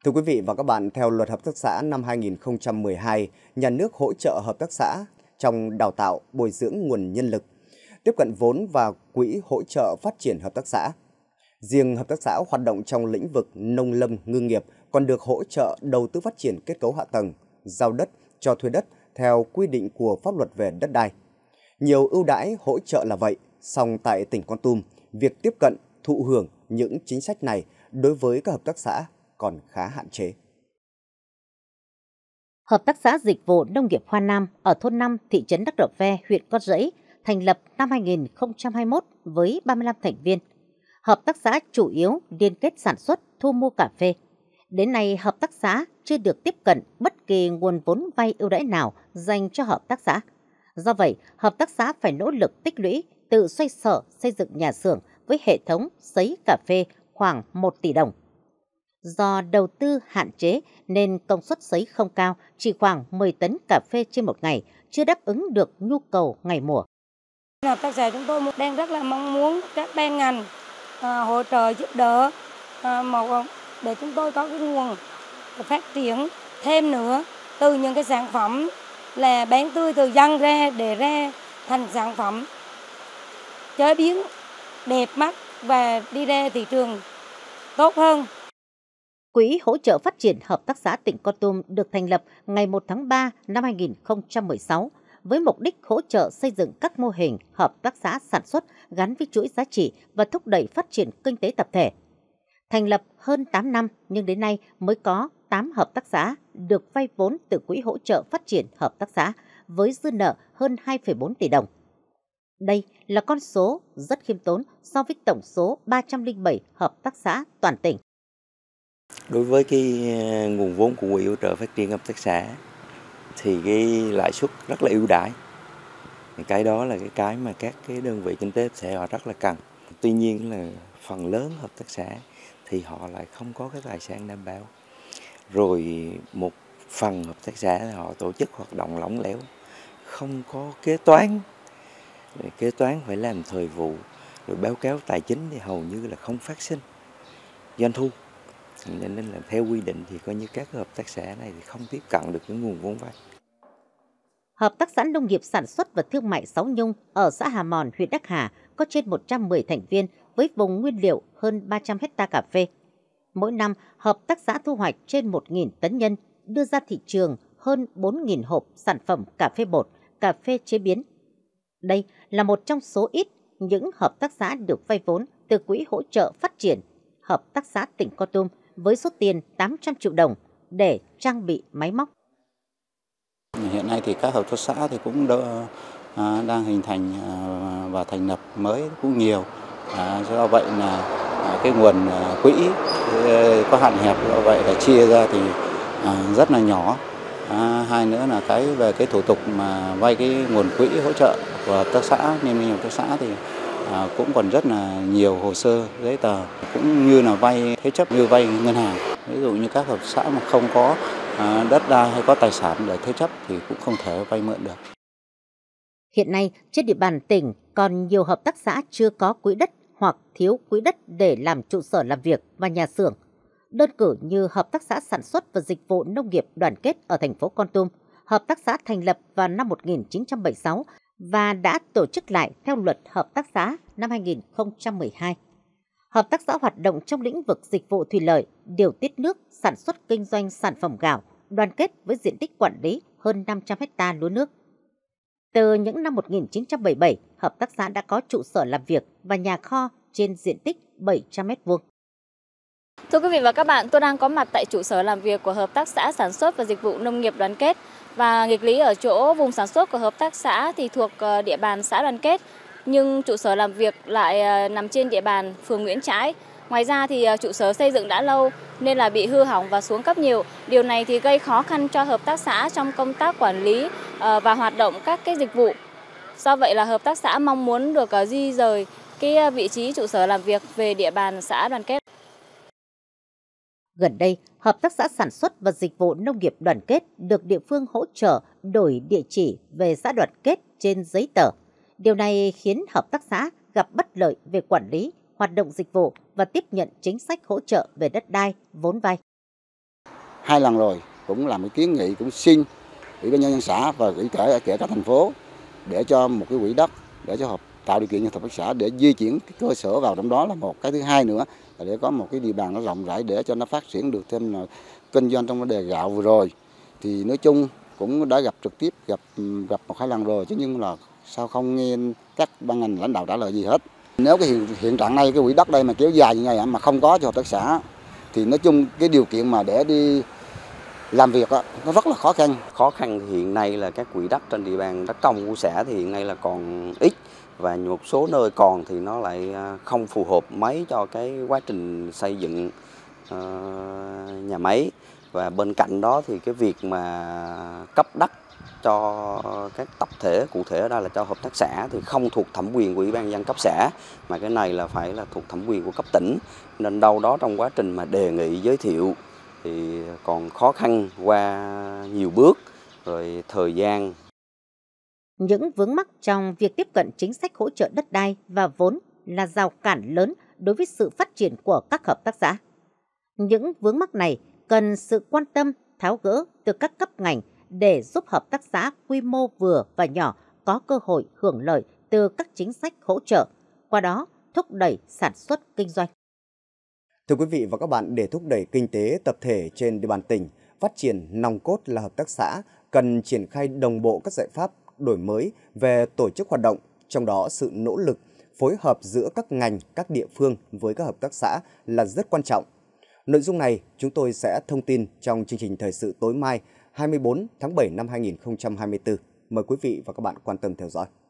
Thưa quý vị và các bạn, theo Luật Hợp tác xã năm 2012, nhà nước hỗ trợ hợp tác xã trong đào tạo, bồi dưỡng nguồn nhân lực, tiếp cận vốn và quỹ hỗ trợ phát triển hợp tác xã. Riêng hợp tác xã hoạt động trong lĩnh vực nông lâm ngư nghiệp còn được hỗ trợ đầu tư phát triển kết cấu hạ tầng, giao đất, cho thuê đất theo quy định của pháp luật về đất đai. Nhiều ưu đãi hỗ trợ là vậy, song tại tỉnh Kon Tum, việc tiếp cận, thụ hưởng những chính sách này đối với các hợp tác xã còn khá hạn chế. Hợp tác xã Dịch vụ Nông nghiệp Hoa Nam ở thôn 5, thị trấn Đắc Rờ Ve, huyện Con Rẫy, thành lập năm 2021 với 35 thành viên. Hợp tác xã chủ yếu liên kết sản xuất, thu mua cà phê. Đến nay, hợp tác xã chưa được tiếp cận bất kỳ nguồn vốn vay ưu đãi nào dành cho hợp tác xã. Do vậy, hợp tác xã phải nỗ lực tích lũy, tự xoay sở xây dựng nhà xưởng với hệ thống sấy cà phê khoảng 1 tỷ đồng. Do đầu tư hạn chế nên công suất sấy không cao, chỉ khoảng 10 tấn cà phê trên một ngày, chưa đáp ứng được nhu cầu ngày mùa. Hợp tác xã chúng tôi đang rất là mong muốn các ban ngành hỗ trợ giúp đỡ để chúng tôi có cái nguồn phát triển thêm nữa từ những cái sản phẩm là bán tươi từ dân ra để ra thành sản phẩm chế biến đẹp mắt và đi ra thị trường tốt hơn. Quỹ hỗ trợ phát triển hợp tác xã tỉnh Kon Tum được thành lập ngày 1 tháng 3 năm 2016 với mục đích hỗ trợ xây dựng các mô hình hợp tác xã sản xuất gắn với chuỗi giá trị và thúc đẩy phát triển kinh tế tập thể. Thành lập hơn 8 năm nhưng đến nay mới có 8 hợp tác xã được vay vốn từ Quỹ hỗ trợ phát triển hợp tác xã với dư nợ hơn 2,4 tỷ đồng. Đây là con số rất khiêm tốn so với tổng số 307 hợp tác xã toàn tỉnh. Đối với cái nguồn vốn của Quỹ hỗ trợ phát triển hợp tác xã thì cái lãi suất rất là ưu đãi. Cái đó là cái mà các cái đơn vị kinh tế sẽ họ rất là cần. Tuy nhiên là phần lớn hợp tác xã thì họ lại không có cái tài sản đảm bảo. Rồi một phần hợp tác xã họ tổ chức hoạt động lỏng lẻo, không có kế toán. Kế toán phải làm thời vụ, rồi báo cáo tài chính thì hầu như là không phát sinh doanh thu. Nên là theo quy định thì coi như các hợp tác xã này thì không tiếp cận được những nguồn vốn vay. Hợp tác xã Nông nghiệp Sản xuất và Thương mại Sáu Nhung ở xã Hà Mòn, huyện Đắc Hà có trên 110 thành viên với vùng nguyên liệu hơn 300 hectare cà phê. Mỗi năm, hợp tác xã thu hoạch trên 1.000 tấn nhân, đưa ra thị trường hơn 4.000 hộp sản phẩm cà phê bột, cà phê chế biến. Đây là một trong số ít những hợp tác xã được vay vốn từ Quỹ hỗ trợ phát triển hợp tác xã tỉnh Kon Tum với số tiền 800 triệu đồng để trang bị máy móc. Hiện nay thì các hợp tác xã thì cũng đang hình thành và thành lập mới cũng nhiều. Do vậy là cái nguồn quỹ có hạn hẹp, do vậy là chia ra thì rất là nhỏ. Hai nữa là về cái thủ tục mà vay cái nguồn quỹ hỗ trợ của hợp tác xã, liên minh hợp tác xã thì cũng còn rất là nhiều hồ sơ giấy tờ, cũng như là vay thế chấp như vay ngân hàng. Ví dụ như các hợp tác xã mà không có đất đai hay có tài sản để thế chấp thì cũng không thể vay mượn được. Hiện nay, trên địa bàn tỉnh còn nhiều hợp tác xã chưa có quỹ đất hoặc thiếu quỹ đất để làm trụ sở làm việc và nhà xưởng. Đơn cử như Hợp tác xã Sản xuất và Dịch vụ Nông nghiệp Đoàn kết ở thành phố Kon Tum, hợp tác xã thành lập vào năm 1976 và đã tổ chức lại theo Luật Hợp tác xã năm 2012. Hợp tác xã hoạt động trong lĩnh vực dịch vụ thủy lợi, điều tiết nước, sản xuất kinh doanh sản phẩm gạo, đoàn kết với diện tích quản lý hơn 500 ha lúa nước. Từ những năm 1977, hợp tác xã đã có trụ sở làm việc và nhà kho trên diện tích 700 m². Thưa quý vị và các bạn, tôi đang có mặt tại trụ sở làm việc của Hợp tác xã Sản xuất và Dịch vụ Nông nghiệp Đoàn kết. Và nghịch lý ở chỗ vùng sản xuất của hợp tác xã thì thuộc địa bàn xã Đoàn kết, nhưng trụ sở làm việc lại nằm trên địa bàn phường Nguyễn Trãi. Ngoài ra thì trụ sở xây dựng đã lâu nên là bị hư hỏng và xuống cấp nhiều. Điều này thì gây khó khăn cho hợp tác xã trong công tác quản lý và hoạt động các cái dịch vụ. Do vậy là hợp tác xã mong muốn được di rời cái vị trí trụ sở làm việc về địa bàn xã Đoàn kết. Gần đây, Hợp tác xã Sản xuất và Dịch vụ Nông nghiệp Đoàn kết được địa phương hỗ trợ đổi địa chỉ về xã Đoàn kết trên giấy tờ. Điều này khiến hợp tác xã gặp bất lợi về quản lý, hoạt động dịch vụ và tiếp nhận chính sách hỗ trợ về đất đai, vốn vay. 2 lần rồi, cũng làm cái kiến nghị, cũng xin Ủy ban nhân dân xã và gửi kể cả thành phố để cho một cái quỹ đất để cho tạo điều kiện cho hợp tác xã để di chuyển cái cơ sở vào trong đó là một. Cái thứ hai nữa là để có một cái địa bàn nó rộng rãi để cho nó phát triển được thêm là kinh doanh trong vấn đề gạo vừa rồi. Thì nói chung cũng đã gặp trực tiếp, gặp 1-2 lần rồi, chứ nhưng là sao không nghe các ban ngành lãnh đạo trả lời gì hết. Nếu cái hiện trạng này cái quỹ đất đây mà kéo dài như vậy mà không có cho hợp tác xã thì nói chung cái điều kiện mà để đi làm việc đó, nó rất là khó khăn. Khó khăn thì hiện nay là các quỹ đất trên địa bàn đất công của xã thì hiện nay là còn ít, và một số nơi còn thì nó lại không phù hợp mấy cho cái quá trình xây dựng nhà máy. Và bên cạnh đó thì cái việc mà cấp đất cho các tập thể, cụ thể ở đây là cho hợp tác xã thì không thuộc thẩm quyền của Ủy ban nhân dân cấp xã, mà cái này là phải là thuộc thẩm quyền của cấp tỉnh. Nên đâu đó trong quá trình mà đề nghị giới thiệu thì còn khó khăn qua nhiều bước, rồi thời gian. Những vướng mắc trong việc tiếp cận chính sách hỗ trợ đất đai và vốn là rào cản lớn đối với sự phát triển của các hợp tác xã. Những vướng mắc này cần sự quan tâm, tháo gỡ từ các cấp ngành để giúp hợp tác xã quy mô vừa và nhỏ có cơ hội hưởng lợi từ các chính sách hỗ trợ, qua đó thúc đẩy sản xuất kinh doanh. Thưa quý vị và các bạn, để thúc đẩy kinh tế tập thể trên địa bàn tỉnh, phát triển nòng cốt là hợp tác xã, cần triển khai đồng bộ các giải pháp đổi mới về tổ chức hoạt động, trong đó sự nỗ lực, phối hợp giữa các ngành, các địa phương với các hợp tác xã là rất quan trọng. Nội dung này chúng tôi sẽ thông tin trong chương trình thời sự tối mai 24 tháng 7 năm 2024. Mời quý vị và các bạn quan tâm theo dõi.